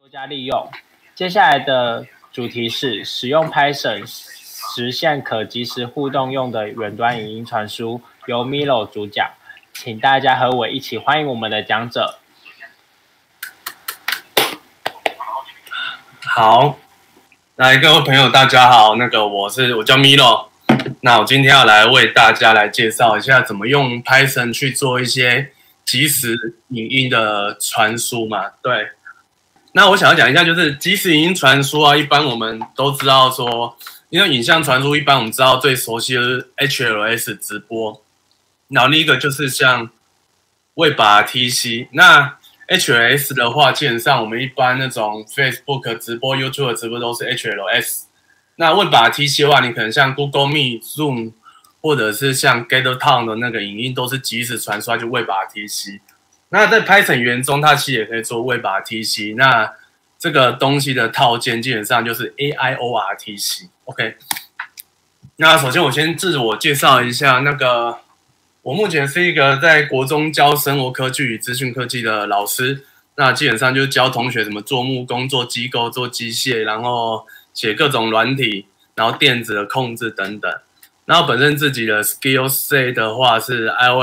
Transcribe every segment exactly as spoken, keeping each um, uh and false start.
多加利用。接下来的主题是使用 Python 实现可即时互动用的远端影音传输，由 Milo 主讲，请大家和我一起欢迎我们的讲者。 好，来各位朋友，大家好，那个我是我叫 Milo， 那我今天要来为大家来介绍一下怎么用 Python 去做一些即时影音的传输嘛，对。那我想要讲一下，就是即时影音传输啊，一般我们都知道说，因为影像传输，一般我们知道最熟悉的是 H L S 直播，然后另一个就是像 WebRTC。那 H L S 的话，基本上我们一般那种 Facebook 直播、YouTube 直播都是 H L S。那 WebRTC 的话，你可能像 Google Meet、Zoom， 或者是像 GetTown 的那个影音都是即时传输，就 WebRTC。那在 Python 语言中，它其实也可以做 WebRTC。那这个东西的套件基本上就是 A I O R T C。OK， 那首先我先自我介绍一下，那个我目前是一个在国中教生活科技与资讯科技的老师。那基本上就是教同学怎么做木工、做机构、做机械，然后写各种软体，然后电子的控制等等。然后本身自己的 skill set 的话是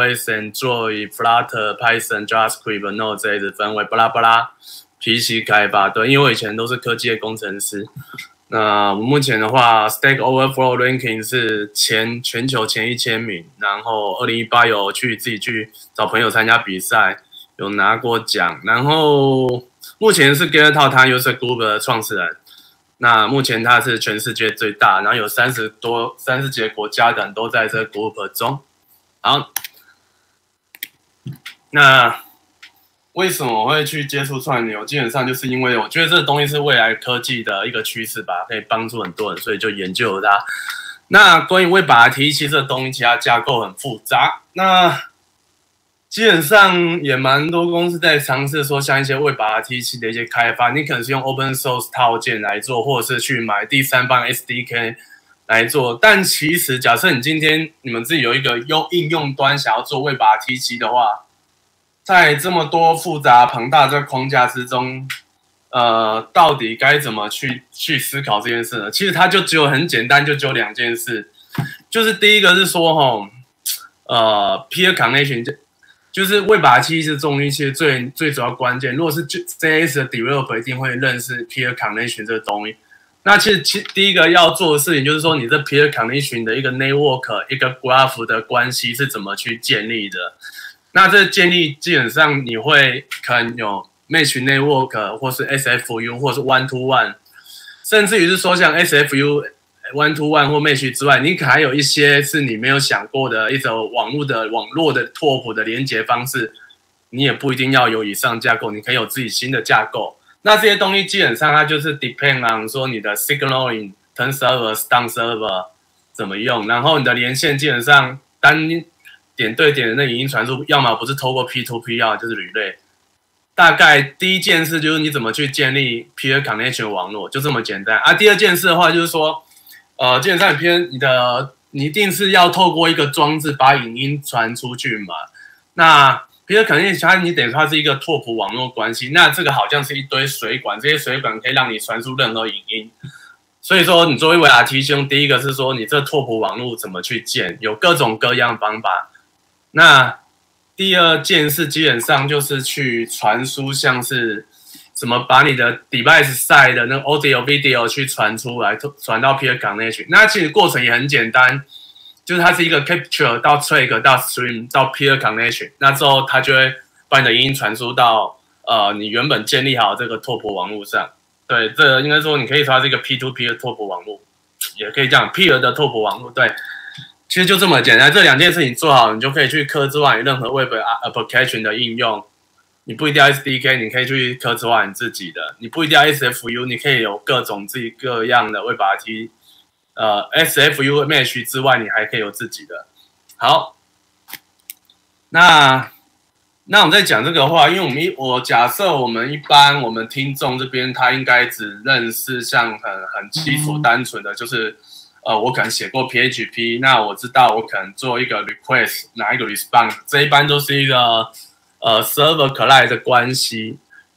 iOS、Android、Flutter、Python、JavaScript、Node 这一支分为巴拉巴拉 P C 开发。对，因为我以前都是科技的工程师。那我目前的话 ，Stack Overflow Ranking 是前全球前一千名，然后二零一八有去自己去找朋友参加比赛，有拿过奖。然后目前是 GetTown 他 User Group 的创始人。那目前它是全世界最大，然后有三十多、三十几个国家的人都在这个 group 中。好，那为什么我会去接触串流？基本上就是因为我觉得这个东西是未来科技的一个趋势吧，可以帮助很多人，所以就研究它。那关于 WebRTC 这个东西，其他架构很复杂。那基本上也蛮多公司在尝试说，像一些 WebRTC 的一些开发，你可能是用 Open Source 套件来做，或者是去买第三方 S D K 来做。但其实，假设你今天你们自己有一个用应用端想要做 WebRTC 的话，在这么多复杂庞大的框架之中，呃，到底该怎么去去思考这件事呢？其实它就只有很简单，就只有两件事，就是第一个是说，吼，呃 ，peer connection。就是 WebRTC 这东西其实最最主要关键，如果是 J S 的 developer 一定会认识 peer connection 这个东西。那其实其第一个要做的事情就是说，你这 peer connection 的一个 network 一个 graph 的关系是怎么去建立的。那这建立基本上你会可能有 mesh network 或是 S F U 或是 one to one， 甚至于是说像 S F U。one to one 或 mesh 之外，你可能还有一些是你没有想过的一种网络的网络的拓扑的连接方式，你也不一定要有以上架构，你可以有自己新的架构。那这些东西基本上它就是 depend on 说你的 signaling turn server、stun server 怎么用，然后你的连线基本上单点对点的那影音传输，要么不是透过 P to P， 要么就是 relay。大概第一件事就是你怎么去建立 peer connection 网络，就这么简单啊。第二件事的话就是说。呃，基本上你偏你的你一定是要透过一个装置把影音传出去嘛。那peer connection它你等于它是一个拓扑网络关系，那这个好像是一堆水管，这些水管可以让你传输任何影音。所以说你作为 WebRTC， 第一个是说你这拓扑网络怎么去建，有各种各样方法。那第二件事基本上就是去传输，像是。怎么把你的 device side 的那个 audio、video 去传出来，传到 peer connection？ 那其实过程也很简单，就是它是一个 capture 到 track 到 stream 到 peer connection， 那之后它就会把你的音传输到呃你原本建立好这个拓扑网络上。对，这个应该说你可以说它是一个 P to P 的拓扑网络，也可以这样 peer 的拓扑网络。对，其实就这么简单，这两件事情做好，你就可以去客制化你任何 web application 的应用。你不一定要 S D K， 你可以去客制化你自己的。你不一定要 S F U， 你可以有各种自己各样的 WebRTC， 呃 S F U mesh 之外，你还可以有自己的。好，那那我们在讲这个话，因为我们一我假设我们一般我们听众这边他应该只认识像很很基础单纯的，就是呃我可能写过 P H P， 那我知道我可能做一个 request， 拿一个 response， 这一般都是一个。呃 ，server client 的关系，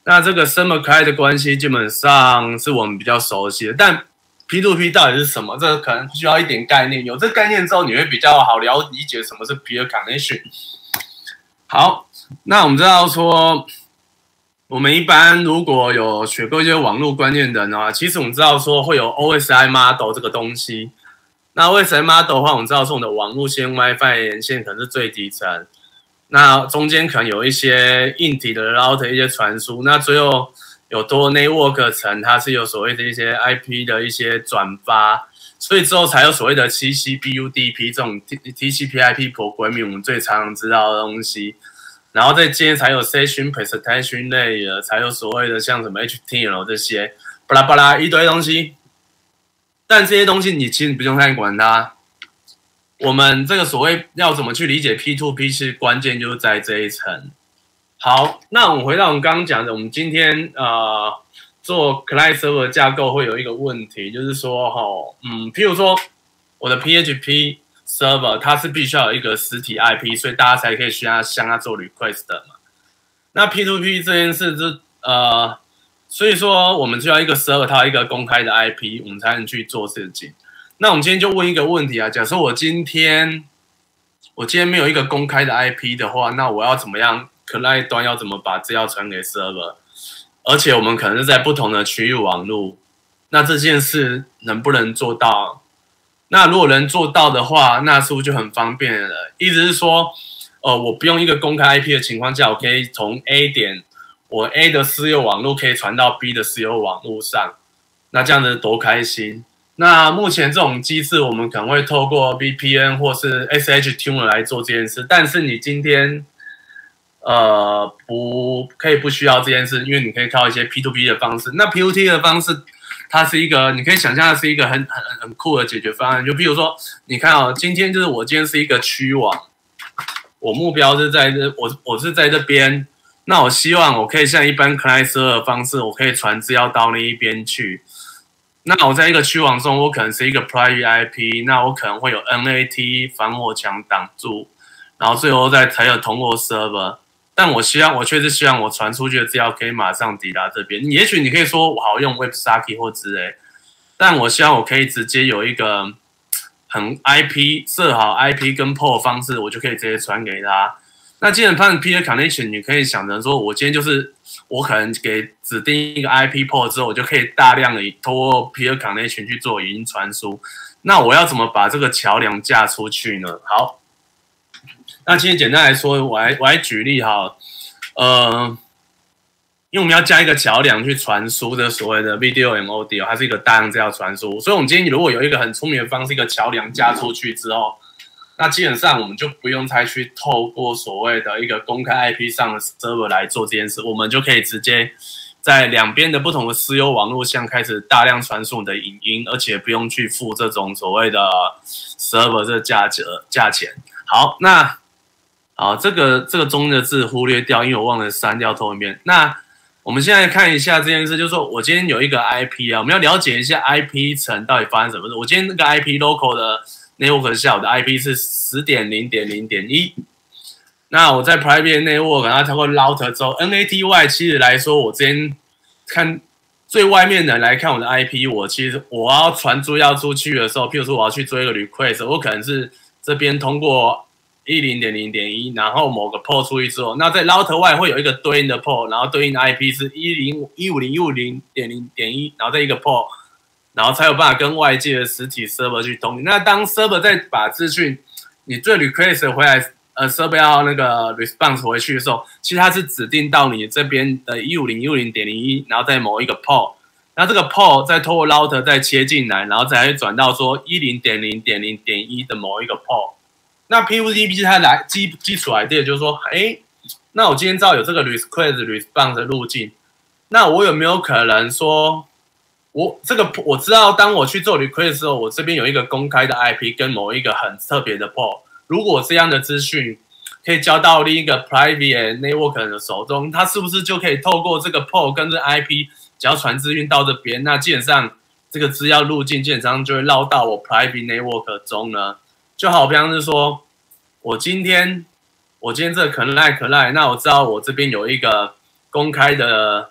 那这个 Server Client 的关系基本上是我们比较熟悉的，但 P to P 到底是什么？这个可能需要一点概念。有这个概念之后，你会比较好了理解什么是 Peer Connection。好，那我们知道说，我们一般如果有学过一些网络观念的人啊，其实我们知道说会有 O S I Model 这个东西。那 O S I Model 的话，我们知道说我们的网路线 WiFi 连线可能是最底层，那中间可能有一些硬体的 router 一些传输，那最后有多 network 层，它是有所谓的一些 I P 的一些转发，所以之后才有所谓的 T C P U D P 这种 T C P I P programming 我们最常知道的东西，然后再接才有 Session Presentation Layer， 才有所谓的像什么 H T M L 这些巴拉巴拉一堆东西，但这些东西你其实不用太管它。我们这个所谓要怎么去理解 P to P 是关键就是在这一层。好，那我们回到我们刚刚讲的，我们今天呃做 Client Server 架构会有一个问题，就是说哈，嗯，譬如说我的 P H P Server 它是必须要有一个实体 I P， 所以大家才可以需要向它做 request 的嘛。那 P to P 这件事是呃，所以说我们就要一个 Server 它有一个公开的 I P， 我们才能去做事情。那我们今天就问一个问题啊，假设我今天我今天没有一个公开的 I P 的话，那我要怎么样 Client 端要怎么把资料传给 Server？ 而且我们可能是在不同的区域网路，那这件事能不能做到？那如果能做到的话，那是不是就很方便了？意思是说，呃，我不用一个公开 I P 的情况下，我可以从 A 点，我 A 的私有网路可以传到 B 的私有网路上，那这样子多开心！那目前这种机制，我们可能会透过 V P N 或是 S H Tuner 来做这件事。但是你今天，呃，不可以不需要这件事，因为你可以靠一些 P to P 的方式。那 P to P 的方式，它是一个你可以想象的是一个很很很酷的解决方案。就比如说，你看哦，今天就是我今天是一个区网，我目标是在这，我我是在这边。那我希望我可以像一般 Client Server 的方式，我可以传资料到那一边去。那我在一个区网中，我可能是一个 private I P， 那我可能会有 N A T 防火墙挡住，然后最后再才有通过 server。但我希望，我确实希望我传出去的资料可以马上抵达这边。也许你可以说我好用 WebSocket 或之类，但我希望我可以直接有一个很 I P 设好 I P 跟 port 方式，我就可以直接传给他。那基本上 Peer Connection 你可以想成说，我今天就是我可能给指定一个 I P port 之后，我就可以大量的通过 Peer Connection 去做语音传输。那我要怎么把这个桥梁架出去呢？好，那其实简单来说，我来我来举例哈，呃，因为我们要加一个桥梁去传输的所谓的 Video and Audio， 它是一个大量资料传输，所以我们今天如果有一个很聪明的方式，一个桥梁架出去之后。那基本上我们就不用再去透过所谓的一个公开 I P 上的 server 来做这件事，我们就可以直接在两边的不同的私有网络上开始大量传输你的影音，而且不用去付这种所谓的 server 这价格价钱。好，那好，这个这个中的字忽略掉，因为我忘了删掉头一面。那我们现在看一下这件事，就是说我今天有一个 I P 啊，我们要了解一下 I P 层到底发生什么事。我今天那个 I P local 的network 下我的 I P 是 十点零点零点一， 那我在 private network 然后透过 router 之后 N A T 外，其实来说我之前看最外面的人来看我的 I P， 我其实我要传输要出去的时候，譬如说我要去做一个 request， 我可能是这边通过 十点零点一， 然后某个 port 出去之后，那在 router 外会有一个对应的 port， 然后对应的 I P 是 一零一五零一五零点零点一， 然后再一个 port，然后才有办法跟外界的实体 server 去通。那当 server 再把资讯你最 request 回来，呃 server 要那个 response 回去的时候，其实它是指定到你这边的 一五零一五零点零一， 然后在某一个 port， 那这个 port 再透过 router 再切进来，然后再会转到说 一零点零点零点一 的某一个 port。那 P to P 它来基基础 idea 就是说，哎，那我今天知道有这个 request response 的路径，那我有没有可能说？我这个我知道，当我去做 request 的时候，我这边有一个公开的 I P 跟某一个很特别的 port。如果这样的资讯可以交到另一个 private network 的手中，它是不是就可以透过这个 port 跟这 I P， 只要传资讯到这边，那基本上这个资料路径基本上就会绕到我 private network 中呢？就好比方是说，我今天我今天这个 client client， 那我知道我这边有一个公开的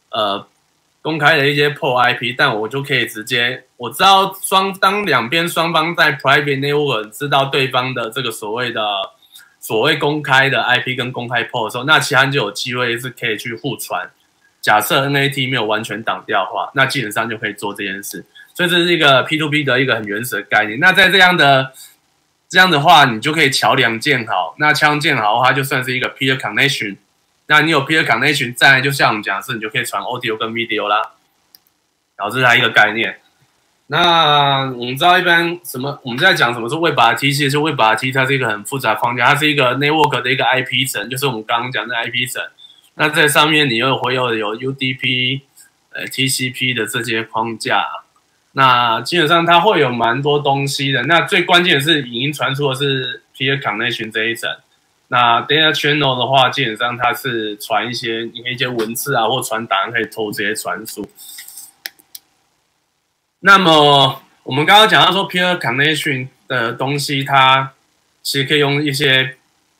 呃公开的一些破 I P， 但我就可以直接我知道双当两边双方在 private network 知道对方的这个所谓的所谓公开的 I P 跟公开 port 的时候，那其他人就有机会是可以去互传。假设 N A T 没有完全挡掉的话，那基本上就可以做这件事。所以这是一个 P to P 的一个很原始的概念。那在这样的这样的话，你就可以桥梁建好。那桥梁建好的话，就算是一个 peer connection。那你有 peer connection， 再来就像我们讲的是，你就可以传 audio 跟 video 啦。然后这是它一个概念。那我们知道一般什么？我们在讲什么是 Web R T， 其实 Web R T 它是一个很复杂的框架，它是一个 network 的一个 I P 层，就是我们刚刚讲的 I P 层。那在上面你又会有有 U D P、呃 T C P 的这些框架，那基本上它会有蛮多东西的。那最关键的是影音传输的是 peer connection 这一层。那 data channel 的话，基本上它是传一些你一些文字啊或传档案可以透过这些传输。那么我们刚刚讲到说 peer connection 的东西，它其实可以用一些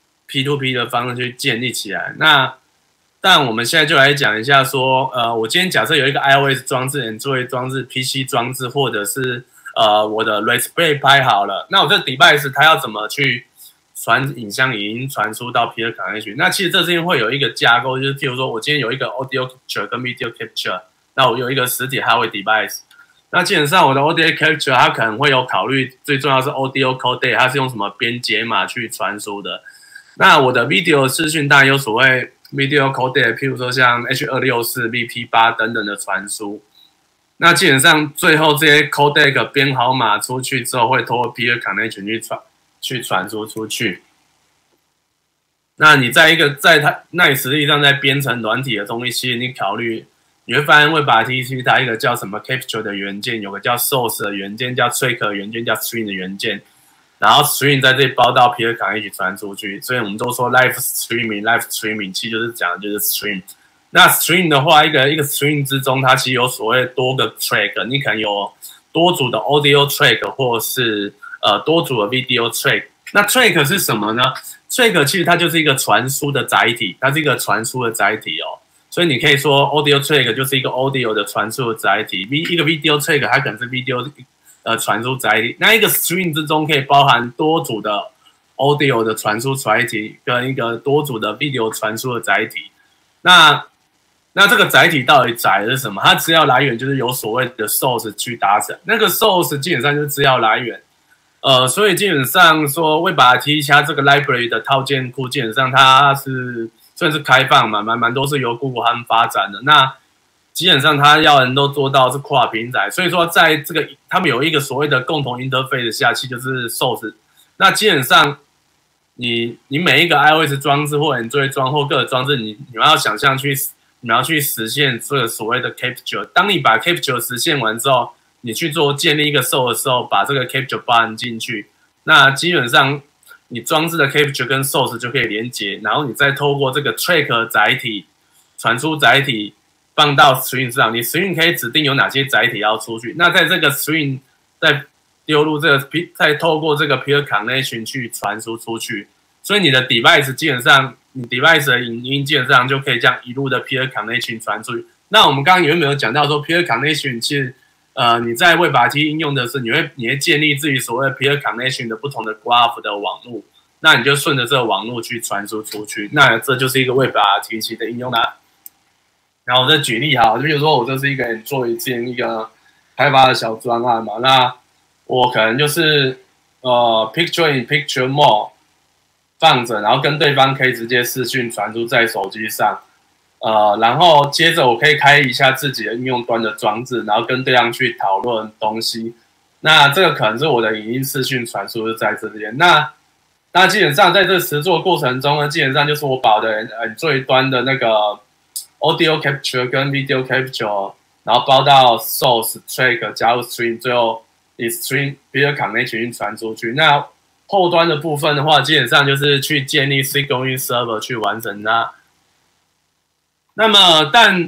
P to P 的方式去建立起来。那但我们现在就来讲一下说，呃，我今天假设有一个 iOS 装置、Android 装置、P C 装置，或者是呃我的 Raspberry Pi 好了，那我这 device 它要怎么去传影像、影音传输到 peer connection？ 那其实这之间会有一个架构，就是譬如说我今天有一个 audio capture 跟 video capture， 那我有一个实体 hardware device， 那基本上我的 audio capture 它可能会有考虑，最重要是 audio codec， 它是用什么编解码去传输的。那我的 video 视讯当然有所谓video codec， 譬如说像 H 二六四、V P 八 等等的传输，那基本上最后这些 codec 编好码出去之后，会通过 peer connection 去传去传输出去。那你在一个在它那你实际上在编程软体的东西，其实你考虑你会发现 Web R T C 它一个叫什么 capture 的元件，有个叫 source 的元件，叫 track 的元件，叫 stream 的元件。然后 stream 在这里包到 peer connection 传出去，所以我们都说 live streaming，live streaming 其实就是讲的就是 stream。那 stream 的话，一个一个 stream 之中，它其实有所谓多个 track， 你可能有多组的 audio track， 或是呃多组的 video track。那 track 是什么呢 ？track 其实它就是一个传输的载体，它是一个传输的载体哦。所以你可以说 audio track 就是一个 audio 的传输的载体 ，v 一个 video track 它可能是 video。呃，传输载体，那一个 stream 之中可以包含多组的 audio 的传输载体跟一个多组的 video 传输的载体。那那这个载体到底载的是什么？它资料来源就是有所谓的 source 去达成，那个 source 基本上就是资料来源。呃，所以基本上说 Web R T 它这个 library 的套件库，基本上它是算是开放嘛，蛮蛮多是由 Google 他们发展的。那基本上，他要能都做到是跨平台，所以说在这个他们有一个所谓的共同 interface 下去，就是 source。那基本上你，你你每一个 iOS 装置或 Android 装或各个装置，你你要想象去，你要去实现这个所谓的 capture。当你把 capture 实现完之后，你去做建立一个 source 的时候，把这个 capture 包含进去，那基本上你装置的 capture 跟 source 就可以连接，然后你再透过这个 track 载体、传输载体。放到 stream 上，你 stream 可以指定有哪些载体要出去。那在这个 stream 再丢入这个，再透过这个 peer connection 去传输出去。所以你的 device 基本上，你 device 的影音基本上就可以这样一路的 peer connection 传出去。那我们刚刚有没有讲到说 peer connection 其实呃你在 Web R T 应用的是，你会你会建立自己所谓 peer connection 的不同的 graph 的网络，那你就顺着这个网络去传输出去。那这就是一个 Web R T C 的应用啦。然后我再举例哈，就比如说我这是一个做一件一个开发的小专案嘛，那我可能就是呃 picture in picture mode 放着，然后跟对方可以直接视讯传输在手机上，呃，然后接着我可以开一下自己的应用端的装置，然后跟对方去讨论东西。那这个可能是我的影音视讯传输是在这边。那那基本上在这实作过程中呢，基本上就是我把我的呃最端的那个audio capture 跟 video capture， 然后包到 source track 加入 stream， 最后以 stream peer connection 传出去。那后端的部分的话，基本上就是去建立 Signaling server 去完成它。那么，但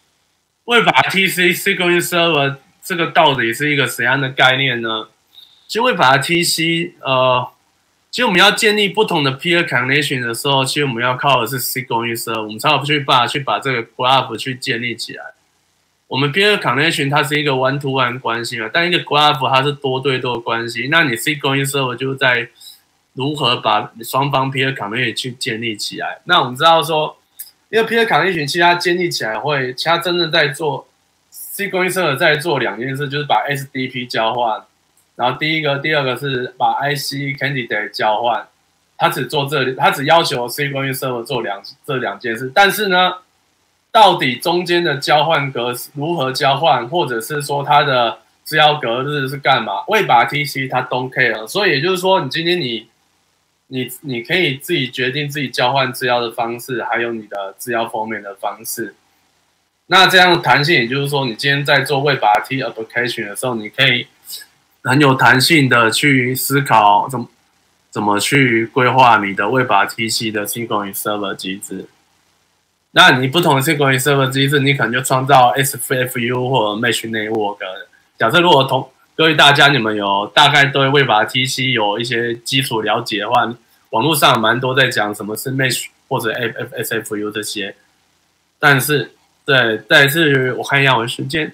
Web R T C Signaling server 这个到底是一个怎样的概念呢？其实 Web R T C 呃其实我们要建立不同的 peer connection 的时候，其实我们要靠的是 Sequence Server， 我们才有去把去把这个 graph 去建立起来。我们 peer connection 它是一个 one to one 关系嘛，但一个 graph 它是多对多的关系。那你 Sequence Server 就是在如何把双方 peer connection 去建立起来。那我们知道说，因为 peer connection 其实它建立起来会，其实它真正在做 Sequence Server 在做两件事，就是把 S D P 交换。然后第一个、第二个是把 I C candidate 交换，他只做这，他只要求 Sequence Server 做两这两件事。但是呢，到底中间的交换格如何交换，或者是说它的资料格式是干嘛？为把 T C 它 don't care， 所以也就是说，你今天你你你可以自己决定自己交换资料的方式，还有你的资料封面的方式。那这样的弹性，也就是说，你今天在做为把 T application 的时候，你可以很有弹性的去思考怎么怎么去规划你的为把 T C 的 Sequence Server 机制。那你不同的 Sequence Server 机制，你可能就创造 S F U 或者 Mesh Network。假设如果同各位大家你们有大概对为把 T C 有一些基础了解的话，网络上蛮多在讲什么是 Mesh 或者 S F U 这些。但是对，但是我看一下我的时间。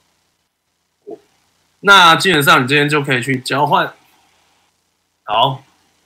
那基本上你今天就可以去交换。好，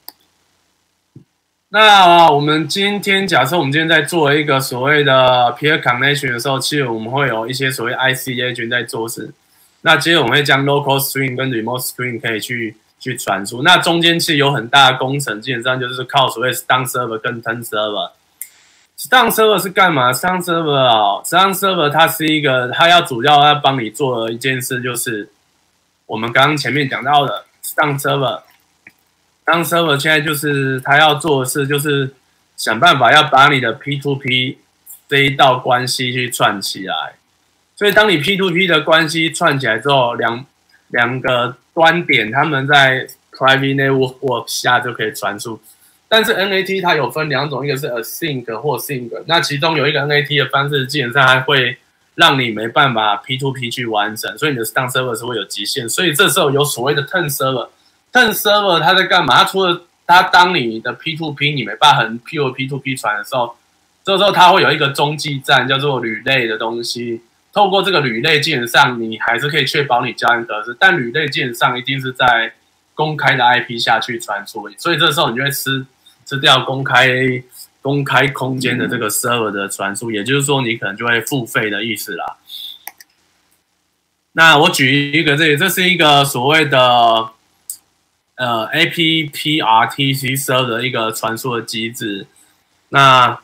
那我们今天假设我们今天在做一个所谓的 peer connection 的时候，其实我们会有一些所谓 I C agent 在做事。那接着我们会将 local string 跟 remote string 可以去去传输。那中间其实有很大的工程，基本上就是靠所谓 stun server 跟 turn server。stun server 是干嘛 ？stun server 啊 ，stun server 它是一个，它要主要要帮你做的一件事就是。我们刚刚前面讲到的 stun server，stun server 现在就是他要做的事，就是想办法要把你的 P to P 这一道关系去串起来。所以当你 P to P 的关系串起来之后，两两个端点他们在 private network 下就可以传输。但是 N A T 它有分两种，一个是 async 或 sync， 那其中有一个 N A T 的方式，基本上还会让你没办法 P to P 去完成，所以你的 stun server 是会有极限。所以这时候有所谓的 turn server，turn server 它在干嘛？它除了它当你的 P to P 你没办法很 pure P to P 传的时候，这时候它会有一个中继站叫做履类的东西。透过这个履类，基本上你还是可以确保你交换格式，但履类基本上一定是在公开的 I P 下去传输，所以这时候你就会吃吃掉公开。公开空间的这个 server 的传输，也就是说你可能就会付费的意思啦。那我举一个这里，这是一个所谓的呃 A P P R T C server 的一个传输的机制。那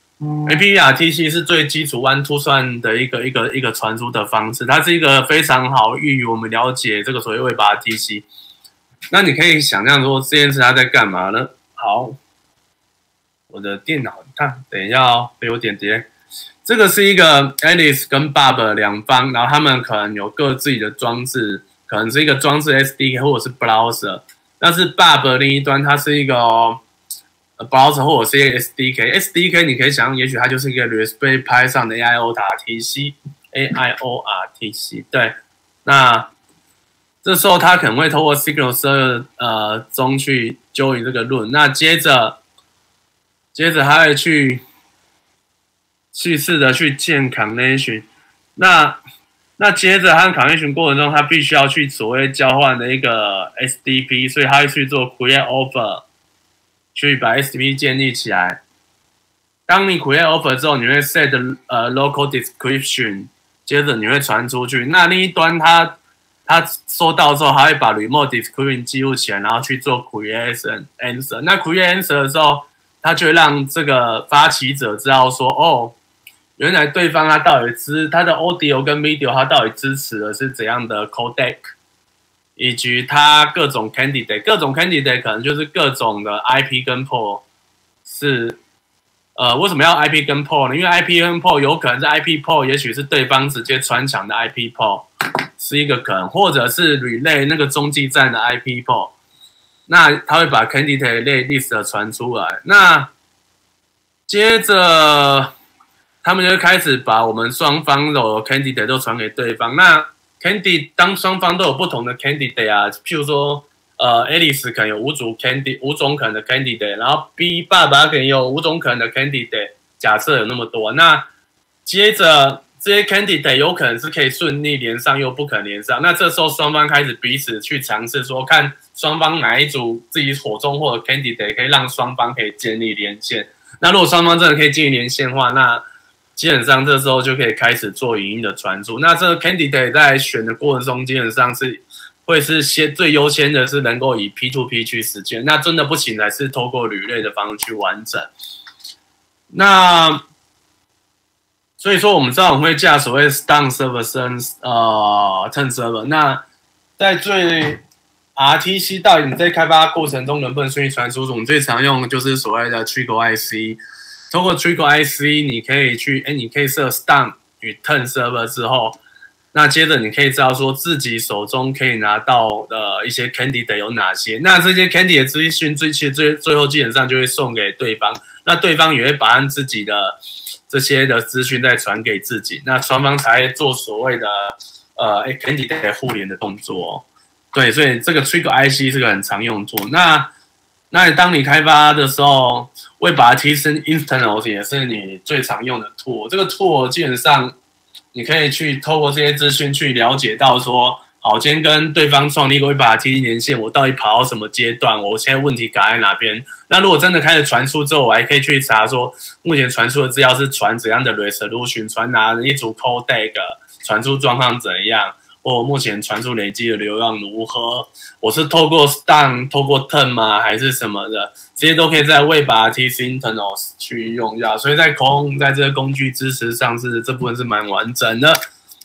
A P P R T C 是最基础 one to one 的一个一个一个传输的方式，它是一个非常好易于我们了解这个所谓 Web R T C。那你可以想象说这件事它在干嘛呢？好。我的电脑，看，等一下哦，有点叠。这个是一个 Alice 跟 Bob 两方，然后他们可能有各自己的装置，可能是一个装置 S D K 或者是 browser。但是 Bob 另一端它是一个、哦、browser 或者是一个 S D K。S D K 你可以想象，也许它就是一个 Raspberry Pi 上的 A I O R T C。A I O R T C 对，那这时候它可能会透过 Signal Server 呃中去 join 这个 run， 那接着。接着还会去去试着去建 connection， 那那接着和 connection 过程中，它必须要去所谓交换的一个 S D P， 所以它会去做 create offer， 去把 S D P 建立起来。当你 create offer 之后，你会 set 呃 local description， 接着你会传出去。那另一端它它收到之后，它会把 remote description 记录起来，然后去做 create answer。那 create answer 的时候，它就会让这个发起者知道说，哦，原来对方他到底支他的 audio 跟 video 他到底支持的是怎样的 codec， 以及他各种 candidate， 各种 candidate 可能就是各种的 I P 跟 port 是，呃，为什么要 I P 跟 port 呢？因为 I P 跟 port 有可能是 I P port， 也许是对方直接穿墙的 I P port， 是一个可能，或者是 relay 那个中继站的 I P port。那他会把 candidate list 传出来，那接着他们就开始把我们双方的 candidate 都传给对方。那 candidate 当双方都有不同的 candidate 啊，譬如说呃 Alice 可能有五组 candidate 五种可能的 candidate， 然后 B 爸爸可能有五种可能的 candidate， 假设有那么多，那接着这些 candidate 有可能是可以顺利连上，又不可能连上，那这时候双方开始彼此去尝试说，看双方哪一组自己火中或者 candidate 可以让双方可以建立连线。那如果双方真的可以建立连线的话，那基本上这时候就可以开始做语音的传输。那这个 candidate 在选的过程中，基本上是会是先最优先的是能够以 P to P 去实现。那真的不行，还是透过履类的方式去完整。那所以说，我们知道我们会架所谓 Stun Server 跟呃 Turn Server。那在最 R T C 到底你在开发过程中能不能顺利传输？我们最常用的就是所谓的 Trickle I C。通过 Trickle I C， 你可以去，哎，你可以设 Stun 与 Turn Server 之后，那接着你可以知道说自己手中可以拿到的一些 candidate 有哪些。那这些 candidate 的资讯最其实最最后基本上就会送给对方，那对方也会把他自己的这些的资讯再传给自己，那双方才会做所谓的呃 candidate 互联的动作。对，所以这个 Trickle I C 是个很常用做。那那当你开发的时候，为把它提升 internals 也是你最常用的 tool。这个 tool 基本上你可以去透过这些资讯去了解到说，好，今天跟对方创立一个 Web R T C 连线，我到底跑到什么阶段？我现在问题卡在哪边？那如果真的开始传输之后，我还可以去查说，目前传输的资料是传怎样的 resolution， 传哪一组 codec， 传输状况怎样？或目前传输累积的流量如何？我是透过 Stun、透过 Turn 吗？还是什么的？这些都可以在 Web R T C Internals 去用到。所以在 Chrome 在这个工具支持上是这部分是蛮完整的。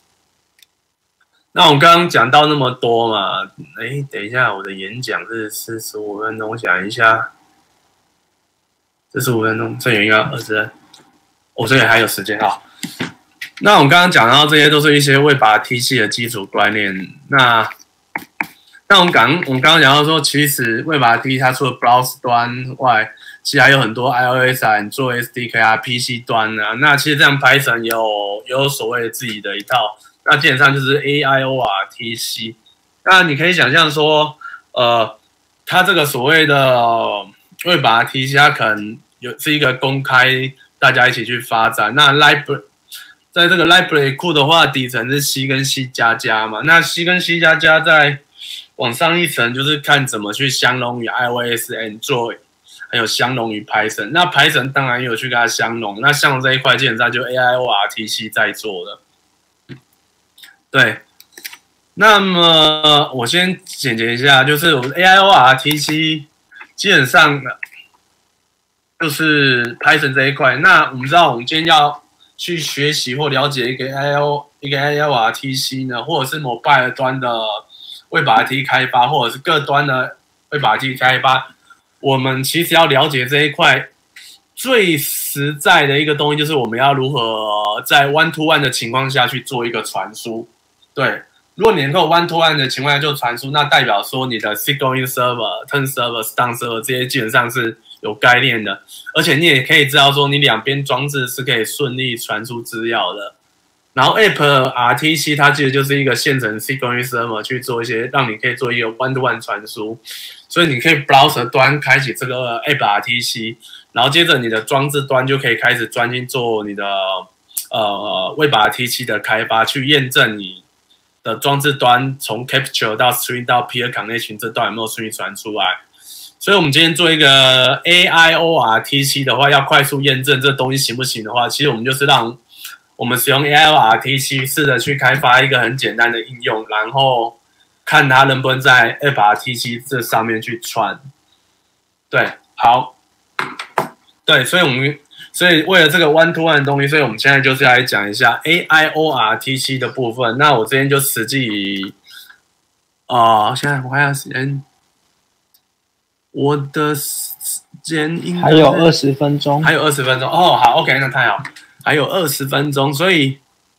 那我刚刚讲到那么多嘛，哎，等一下，我的演讲是四十五分钟，我想一下，四十五分钟，这也应该二十分，我这里还有时间啊。那我们刚刚讲到这些都是一些Web R T C的基础观念。那那我们刚我们刚刚讲到说，其实Web R T C它除了 Browser 端外，其实还有很多 iOS 啊、做 S D K 啊、P C 端啊。那其实这样 Python 有有所谓自己的一套，那基本上就是 A I O R T C。那你可以想象说，呃，它这个所谓的 Web R T C， 它可能有是一个公开大家一起去发展。那 Library在这个 library 库的话，底层是 C 跟 C 加加嘛，那 C 跟 C 加加再往上一层，就是看怎么去相容于 iOS、Android， 还有相容于 Python。那 Python 当然有去跟它相容，那相容这一块基本上就 A I O R T C 在做的。对，那么我先简洁一下，就是 A I O R T C 基本上就是 Python 这一块。那我们知道，我们今天要去学习或了解一个 A I O 一个 A I O R T C 呢，或者是 mobile 端的 Web R T C 开发，或者是各端的 Web R T C 开发，我们其实要了解这一块最实在的一个东西，就是我们要如何在 one to one 的情况下去做一个传输。对，如果你能够 one to one 的情况下就传输，那代表说你的 Signaling Server、Turn Server、Stun Server 这些基本上是有概念的，而且你也可以知道说你两边装置是可以顺利传输资料的。然后 App R T C 它其实就是一个现成 Signaling Server 去做一些让你可以做一个 one to one 传输，所以你可以 Browser 端开启这个 App R T C， 然后接着你的装置端就可以开始专心做你的呃 Web R T C 的开发，去验证你的装置端从 Capture 到 Stream 到 Peer Connection 这段有没有顺利传出来。所以我们今天做一个 A I O R T C 的话，要快速验证这东西行不行的话，其实我们就是让我们使用 A I O R T C 试着去开发一个很简单的应用，然后看它能不能在 App R T C 这上面去传。对，好，对，所以我们所以为了这个 one to one 的东西，所以我们现在就是要来讲一下 A I O R T C 的部分。那我这边就实际，啊、呃，现在我看下时间。我的时间应该还有二十分钟， 还有二十分钟哦，好 ，OK， 那太好，还有二十分钟，所以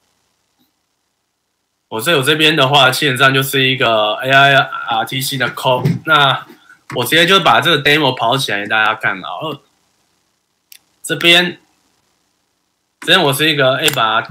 我这有这边的话，基本上就是一个 A I R T C 的 code， 那我直接就把这个 demo 跑起来给大家看啊。这边，这边我是一个 A 把，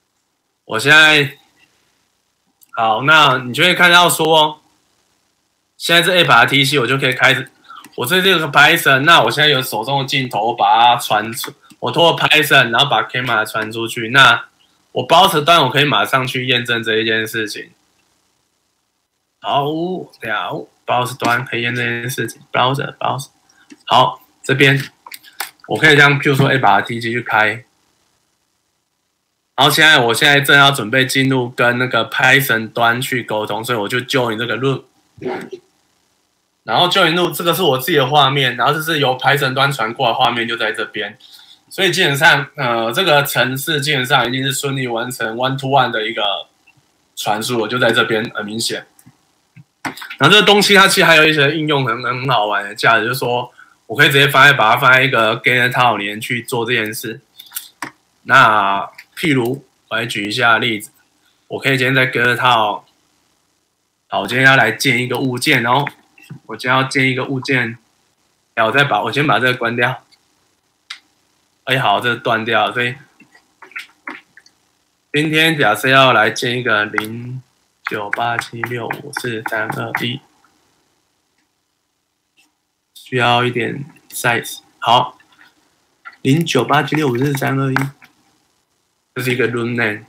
我现在好，那你就会看到说。 现在这 App R T C 我就可以开始，我这这个 Python， 那我现在有手中的镜头，我把它传出，我通过 Python， 然后把 camera 传出去，那我 browser 端我可以马上去验证这一件事情。好，了 browser 端可以验证这件事情 ，browser browser， 好，这边我可以这样，譬如说 App R T C 去开。然后现在，我现在正要准备进入跟那个 Python 端去沟通，所以我就 join 这个 room， 然后 join room 这个是我自己的画面，然后这是由 Python 端传过来的画面就在这边，所以基本上，呃，这个程式基本上已经是顺利完成 one to one 的一个传输，我就在这边很明显。然后这个东西它其实还有一些应用很很好玩的价值，就是说我可以直接放在把它放在一个 Getter 套里面去做这件事，那。譬如，我来举一下例子，我可以今天在 Getter 套，好，我今天要来建一个物件哦，我今天要建一个物件，然后我再把我先把这个关掉，哎，好，这个断掉，所以今天假设要来建一个零九八七六五四三二一，需要一点 size， 好，零九八七六五四三二一。这是一个 room name，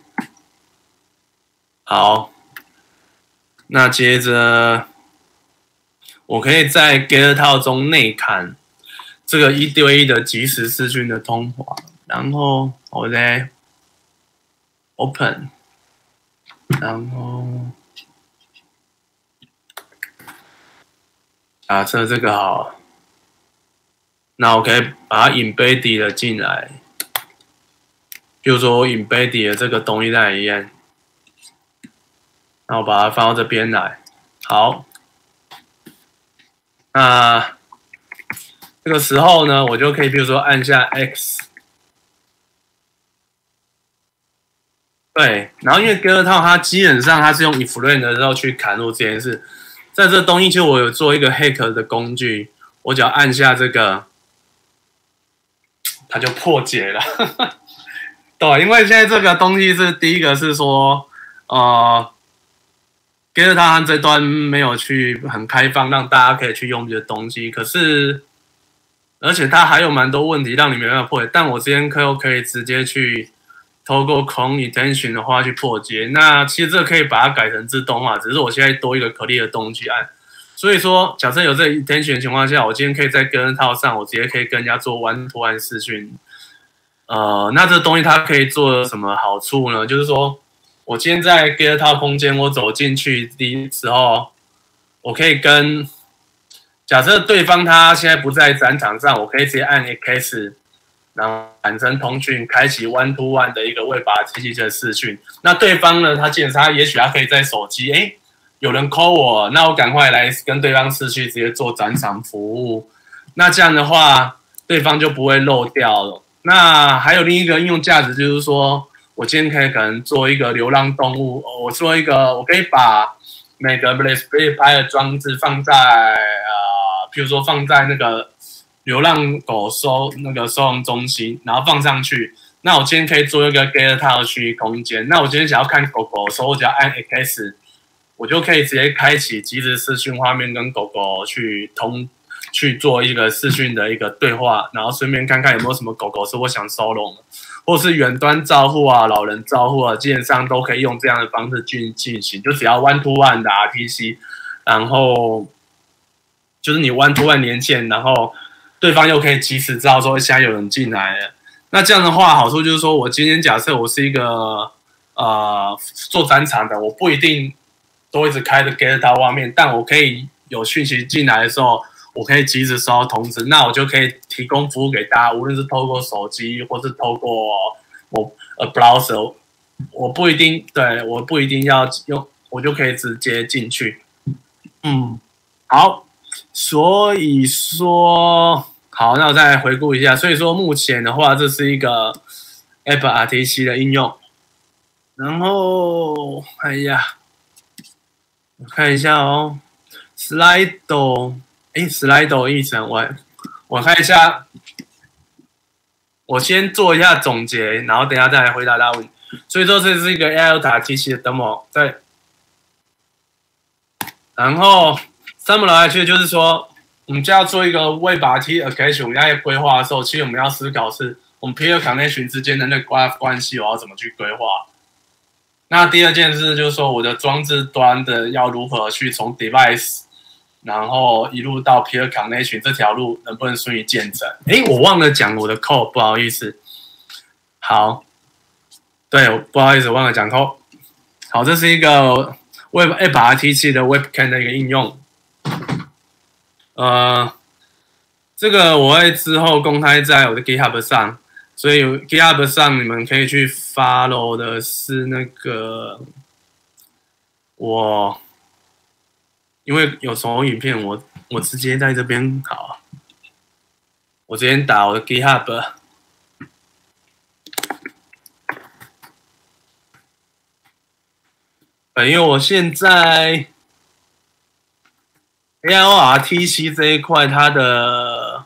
好，那接着我可以在 Getter 套中内砍这个一对一的即时视讯的通话，然后我再 open， 然后假设这个好，那我可以把它 embed 了进来。比如说我 embed 的这个东西在里面，那我把它放到这边来。好，那这个时候呢，我就可以比如说按下 X， 对，然后因为 Getter 套它基本上它是用 iframe 的时候去砍入这件事，在这东西其实我有做一个 hack 的工具，我只要按下这个，它就破解了。对，因为现在这个东西是第一个是说，呃 ，Getter 套它这端没有去很开放，让大家可以去用这些东西。可是，而且它还有蛮多问题让你没办法破解。但我之前可可以直接去透过 Chrome Extension 的话去破解。那其实这可以把它改成自动化，只是我现在多一个可立的动去按。所以说，假设有这个 Extension 的情况下，我今天可以在 Getter 套上，我直接可以跟人家做 one to one 视讯。呃，那这东西它可以做什么好处呢？就是说，我今天在 Getter 套空间，我走进去的时候，我可以跟假设对方他现在不在展场上，我可以直接按 X， 然后产生通讯，开启 one to one 的一个 Web R T C 的视讯。那对方呢，他基本上也许他可以在手机，哎，有人 call 我，那我赶快来跟对方视讯，直接做展场服务。那这样的话，对方就不会漏掉了。那还有另一个应用价值，就是说我今天可以可能做一个流浪动物，我做一个，我可以把每个 Raspberry Pi 的装置放在呃，譬如说放在那个流浪狗收那个收容中心，然后放上去。那我今天可以做一个 Getter 套区域空间。那我今天想要看狗狗的时候，我只要按 X， 我就可以直接开启即时视讯画面，跟狗狗去通。去做一个视讯的一个对话，然后顺便看看有没有什么狗狗是我想收容的，或是远端照护啊、老人照护啊，基本上都可以用这样的方式去进行。就只要 one to one 的 R T C， 然后就是你 one to one 连线，然后对方又可以及时知道说现在有人进来了。那这样的话，好处就是说我今天假设我是一个呃做展场的，我不一定都一直开着 Getter 套画面，但我可以有讯息进来的时候。我可以及时收到通知，那我就可以提供服务给大家，无论是透过手机或是透过我呃 browser， 我不一定对，我不一定要用，我就可以直接进去。嗯，好，所以说好，那我再来回顾一下。所以说目前的话，这是一个 App R T C 的应用。然后，哎呀，我看一下哦 ，Slido。哎 ，Slido 议程，我我看一下，我先做一下总结，然后等一下再来回答大家问题。所以说这是一个 App R T C 的 demo， 在，然后 summarize 其实就是说，我们就要做一个 Web R T application， 我们在规划的时候，其实我们要思考是我们 peer connection 之间的那个 graph 关系，我要怎么去规划。那第二件事就是说，我的装置端的要如何去从 device， 然后一路到 peer connection 这条路能不能顺利建成？诶，我忘了讲我的 code， 不好意思。好，对，不好意思，忘了讲 code。好，这是一个 Web App R T 七的 Webcam 的一个应用。呃，这个我会之后公开在我的 GitHub 上。所以 GitHub 上你们可以去 follow 的是那个我，因为有时候影片我我直接在这边好，我直接打我的 GitHub， 呃，因为我现在 A I O R T C 这一块它的。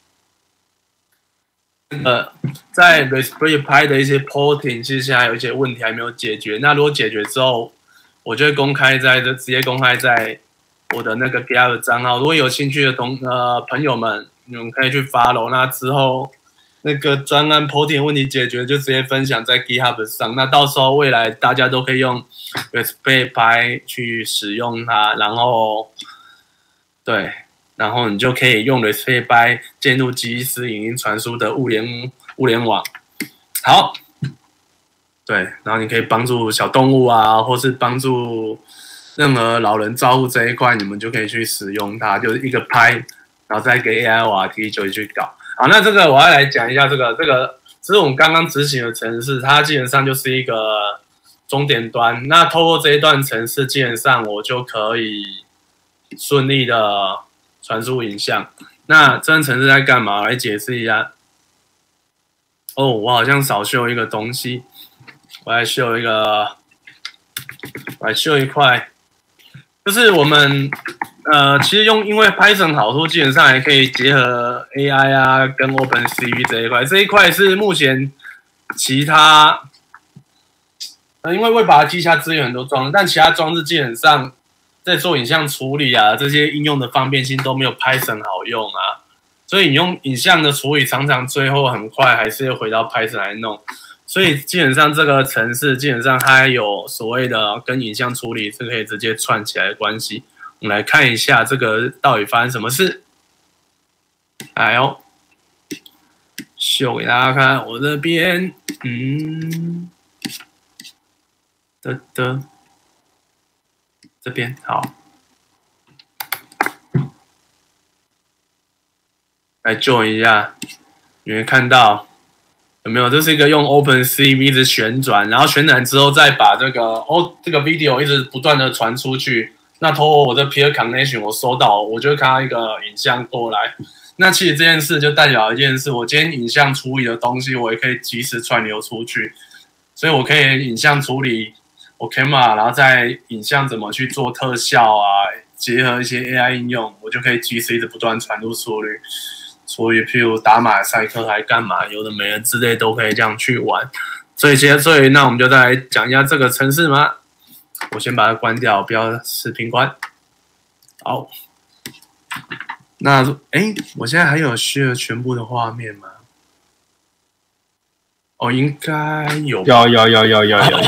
呃，在 Raspberry Pi 的一些 porting， 其实现在有一些问题还没有解决。那如果解决之后，我就会公开在这，直接公开在我的那个 GitHub 账号。如果有兴趣的同呃朋友们，你们可以去 follow。那之后那个专案 porting 问题解决，就直接分享在 GitHub 上。那到时候未来大家都可以用 Raspberry Pi 去使用它，然后对。然后你就可以用 Raspberry Pi 建入即时影音传输的物联物联网。好，对，然后你可以帮助小动物啊，或是帮助任何老人照护这一块，你们就可以去使用它，就是一个 Pi， 然后再给 A I O R T 就去搞。好，那这个我要来讲一下这个这个，这是我们刚刚执行的程式，它基本上就是一个终点端。那透过这一段程式，基本上我就可以顺利的传输影像。那这段程式在干嘛？来解释一下。哦，我好像少秀一个东西，我来秀一个，我来秀一块，就是我们呃，其实用因为 Python 好处，基本上也可以结合 A I 啊，跟 OpenCV 这一块。这一块是目前其他呃，因为会把它记下资源很多装置，但其他装置基本上在做影像处理啊，这些应用的方便性都没有 Python 好用啊。所以你用影像的处理，常常最后很快还是要回到 Python 来弄。所以基本上这个程式基本上它有所谓的跟影像处理是可以直接串起来的关系。我们来看一下这个到底发生什么事。来哦，秀给大家看，我这边，嗯，的的，这边好。来 join 一下，你会看到有没有？这是一个用 OpenCV 一直旋转，然后旋转之后再把这个哦这个 video 一直不断的传出去。那透过我的 peer connection 我收到，我就会看到一个影像过来。那其实这件事就代表一件事，我今天影像处理的东西，我也可以及时串流出去。所以我可以影像处理，我 camera， 然后再影像怎么去做特效啊，结合一些 A I 应用，我就可以及时一直不断传入速率。所以，譬如打马赛克还干嘛，有的没的之类都可以这样去玩。所以，其实，所以那我们就再来讲一下这个程式嘛。我先把它关掉，不要视频关。好，那哎，我现在还有 share 全部的画面吗？哦，应该有， 有有有有有有。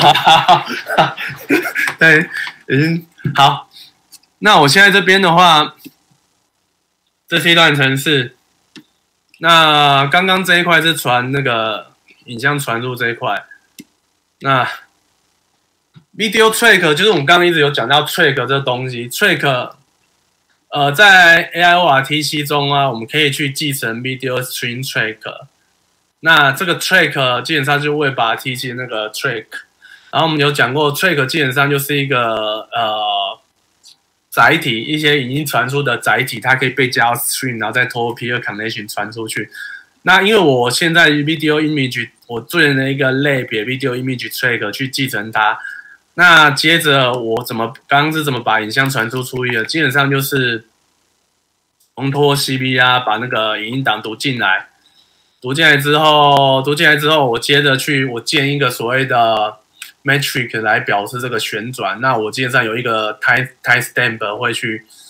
对，已经好。那我现在这边的话，这是一段程式。那刚刚这一块是传那个影像传入这一块，那 video track 就是我们刚刚一直有讲到 track 这个东西 ，track 呃在 A I O R T C 中啊，我们可以去继承 video stream track。那这个 track 基本上就是为把 T C 那个 track， 然后我们有讲过 track 基本上就是一个呃。载体，一些影音传输的载体，它可以被加到 stream， 然后再透过 peer connection 传出去。那因为我现在 video image 我做了一个类别 video image track 去继承它。那接着我怎么刚刚是怎么把影像传输出去的？基本上就是从拖 C P 啊，把那个影音档读进来，读进来之后，读进来之后，我接着去我建一个所谓的metric 来表示这个旋转，那我基本上有一个 time time stamp 会去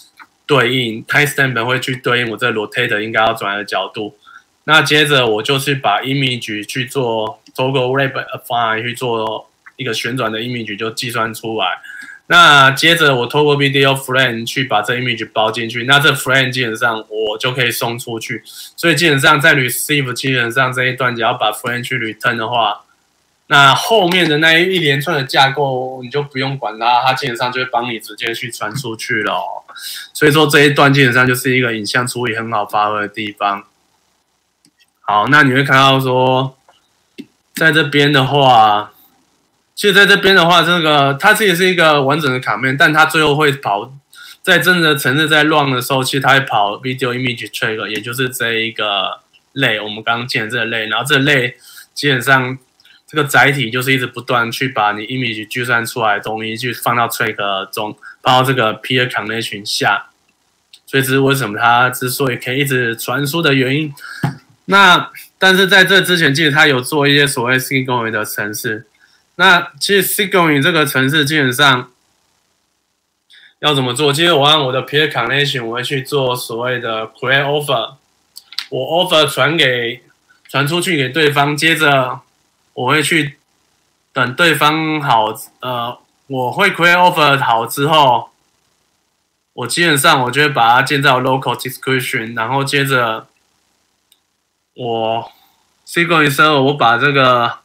对应 timestamp 会去对应我这个 rotate 应该要转的角度。那接着我就是把 image 去做透过 wrap affine 去做一个旋转的 image 就计算出来。那接着我透过 video frame 去把这 image 包进去，那这 frame 基本上我就可以送出去。所以基本上在 receive 基本上这一段只要把 frame 去 return 的话，那后面的那一连串的架构你就不用管它，它基本上就会帮你直接去传出去了、哦。所以说这一段基本上就是一个影像处理很好发挥的地方。好，那你会看到说，在这边的话，其实在这边的话，这个它其实是一个完整的卡面，但它最后会跑，在真的程式在 run 的时候，其实它会跑 video image track， 也就是这一个类，我们刚刚建的这个类，然后这个类基本上这个载体就是一直不断去把你 image 计算出来的东西去放到 track 中，放到这个 peer connection 下，所以这是为什么它之所以可以一直传输的原因。那但是在这之前，其实它有做一些所谓 Sigmoid 的程式。那其实 Sigmoid 这个程式基本上要怎么做？其实我按我的 peer connection， 我会去做所谓的 create offer， 我 offer 传给传出去给对方，接着我会去等对方好，呃，我会 create offer 好之后，我基本上我就会把它建造 local description， 然后接着我 Sigmoid server 我把这个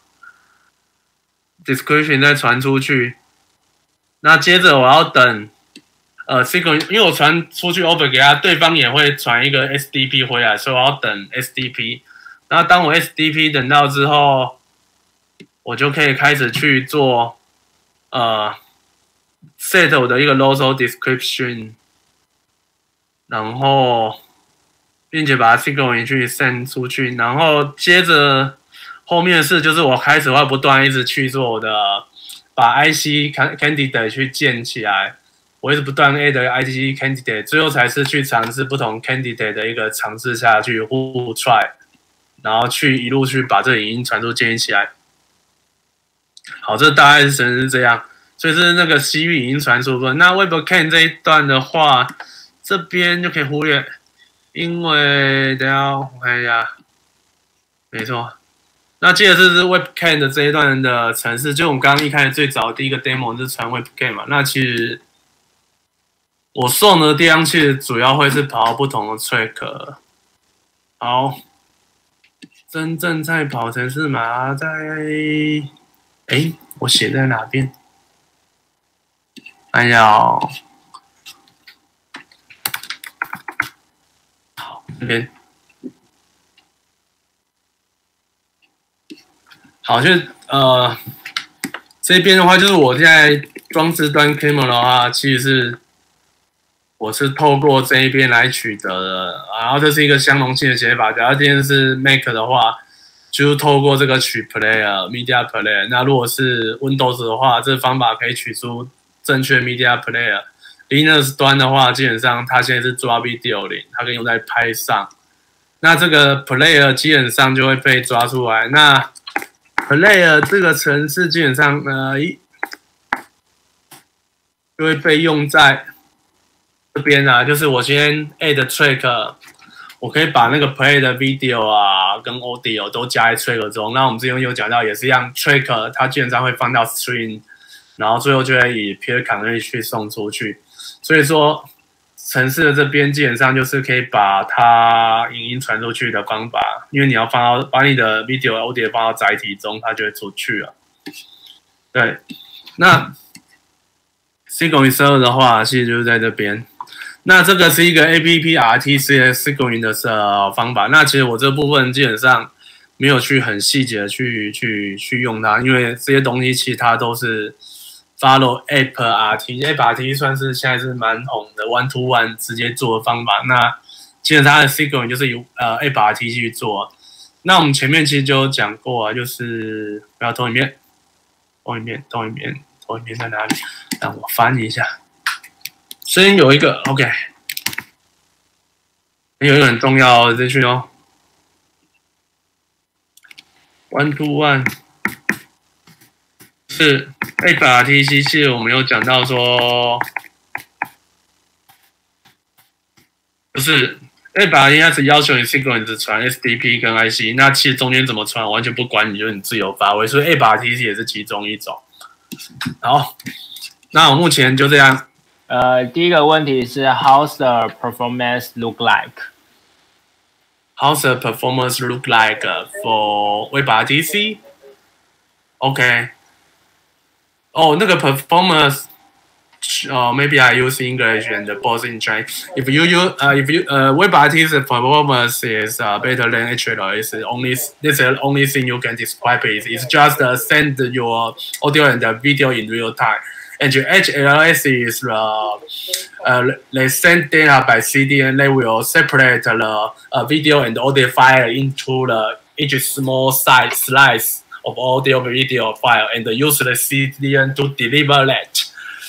description 再传出去，那接着我要等，呃 Sigmoid 因为我传出去 offer 给他，对方也会传一个 S D P 回来，所以我要等 S D P。那当我 S D P 等到之后，我就可以开始去做呃 set 我的一个 local description， 然后并且把它 Sigmoid 去 send 出去，然后接着后面的事就是我开始会不断一直去做我的把 I C candidate 去建起来，我一直不断 add I C candidate， 最后才是去尝试不同 candidate 的一个尝试下去互 try， 然后去一路去把这个影音传输建立起来。好，这大概是是这样，所以是那个 C V 影音传输部分。那 Webcam 这一段的话，这边就可以忽略。因为等一下我看一下，没错。那接着这是 Webcam 的这一段的程式，就我们刚刚一开始最早第一个 demo 是传 Webcam 嘛。那其实我送的地方其实主要会是跑不同的 track。好，真正在跑程式码在，哎，我写在哪边？看一下哦。这边好，就是呃这边的话，就是我现在装置端 camera 的话，其实是我是透过这一边来取得的，然后这是一个相容性的写法。假如今天是 Mac 的话，就是透过这个取 player media player。那如果是 Windows 的话，这个方法可以取出正确 media player。Linux 端的话，基本上它现在是抓 video 零，它可以用在拍上。那这个 player 基本上就会被抓出来。那 player 这个程式基本上呃，就会被用在这边啊，就是我先 add track， 我可以把那个 play 的 video 啊跟 audio 都加在 track 中。那我们之前有讲到，也是一样 track 它基本上会放到 string， 然后最后就会以 peer connection 去送出去。所以说，程式的这边基本上就是可以把它影音传出去的方法，因为你要放到把你的 video、audio 放到载体中，它就会出去了。对，那 Sigmoid server 的话，其实就是在这边。那这个是一个 A P P R T C 的 Sigmoid 的呃方法。那其实我这部分基本上没有去很细节的去去去用它，因为这些东西其实它都是 follow App R T，App R T 算是现在是蛮红的 one to one 直接做的方法。那基本上它的 Sigmoid 就是由呃 App R T 去做。那我们前面其实就有讲过啊，就是不要投影片，投影片，投影片，投影片在哪里？让我翻一下。先有一个 OK， 有一个很重要的资讯哦 ，one to one 是 App R T C， 是我们有讲到说， 不是 A 八 T 它只要求你 sequence 传 S D P 跟 I C， 那其实中间怎么传完全不管你，就是你自由发挥，所以 A 八 T 也是其中一种。好，那我目前就这样。 呃，第一个问题是 How's the performance look like？ How's the performance look like for Web R T C？ OK。哦，那个 performance， uh, maybe I use English and both in Chinese. If you use, uh, if you, uh, Web R T C's performance is uh, better than H L S, only this is the only thing you can describe it. It's just uh, send your audio and the video in real time. And H L S is uh, uh, they send data by C D and they will separate the uh, video and audio file into the each small size slice of audio video file and use the C D N to deliver that.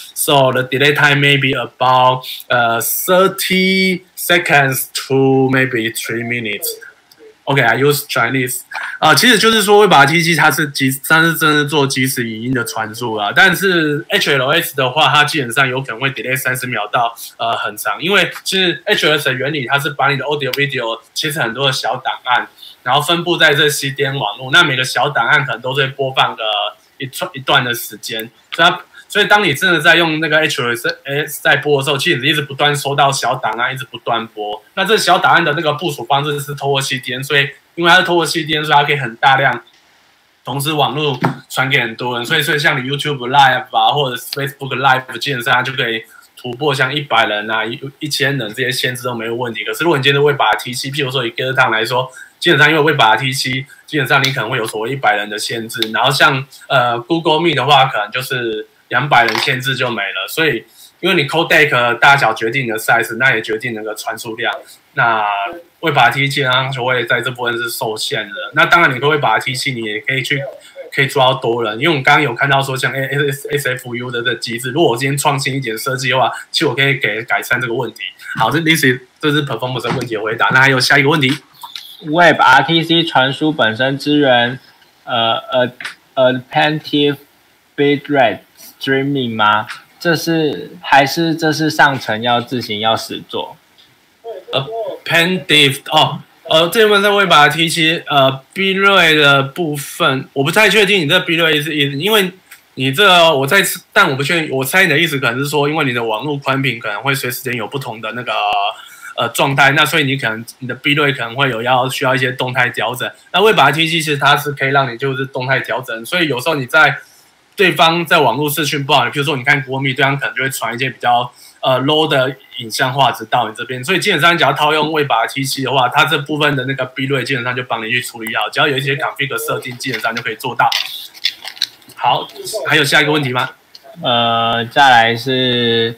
So the delay time may be about uh, thirty seconds to maybe three minutes. OK, I use Chinese. 啊、呃，其实就是说 Web R T C 它是即它是真的做即时语音的传输啊，但是 H L S 的话，它基本上有可能会 delay 三十秒到呃很长，因为其实 H L S 的原理它是把你的 audio video 切成很多的小档案，然后分布在这 C D N 网络，那每个小档案可能都会播放个一段一段的时间，所以它。所以，当你真的在用那个 H L S 在播的时候，其实一直不断收到小档案，一直不断播。那这小档案的那个部署方式是透过 C D N， 所以因为它是透过 C D N， 所以它可以很大量同时网络传给很多人。所以，所以像你 YouTube Live 啊，或者 Facebook Live， 基本上它就可以突破像一百人啊、一一千人这些限制都没有问题。可是，如果你今天会把 T C， 譬如说以 Getter 来说，基本上因为会把 T C， 基本上你可能会有所谓一百人的限制。然后像呃 Google Meet 的话，可能就是两百人限制就没了，所以因为你 codec 大小决定你的 size， 那也决定那个传输量。那 Web R T C 基本上就会在这部分是受限的。那当然，你Web R T C 你也可以去可以抓到多人，因为我们刚刚有看到说像 S F U 的这机制，如果我今天创新一点设计的话，其实我可以给改善这个问题。好，这 this is 这是 performance 的问题的回答。那还有下一个问题 ，Web R T C 传输本身支援呃呃呃 Adaptive Bitrate Streaming 吗？这是还是这是上层要自行要实做？ 呃 ，Adaptive 哦，呃，这部分 Web R T C 呃 Bitrate 的部分，我不太确定你这 Bitrate 是因为你这我在，但我不确定，我猜你的意思可能是说，因为你的网络宽频可能会随时间有不同的那个呃状态，那所以你可能你的 Bitrate 可能会有要需要一些动态调整。那 Web R T C 其实它是可以让你就是动态调整，所以有时候你在对方在网络视讯不好，比如说你看国米，对方可能就会传一些比较呃 low 的影像画质到你这边，所以基本上只要套用 Web R T C 的话，它这部分的那个 Bitrate 基本上就帮你去处理好，只要有一些 config 设定，基本上就可以做到。好，还有下一个问题吗？ 呃，再来是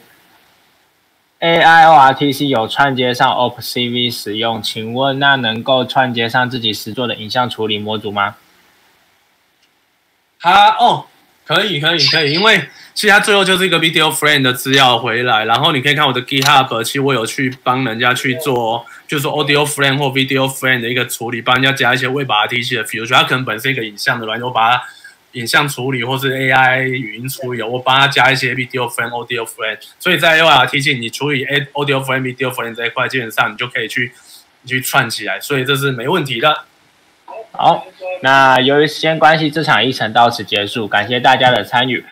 A I O R T C 有串接上 O P C V 使用，请问那能够串接上自己实作的影像处理模组吗？ 它哦。可以，可以，可以，因为其实它最后就是一个 video frame 的资料回来，然后你可以看我的 GitHub， 其实我有去帮人家去做，就是说 audio frame 或 video frame 的一个处理，帮人家加一些 Web R T C 的 feature， 它可能本身一个影像的软件，我把它影像处理或是 A I 语音处理，我帮它加一些 video frame、audio frame， 所以在 Web R T C 你处理 audio frame、video frame 这一块，基本上你就可以去你去串起来，所以这是没问题的。 好，那由于时间关系，这场议程到此结束，感谢大家的参与。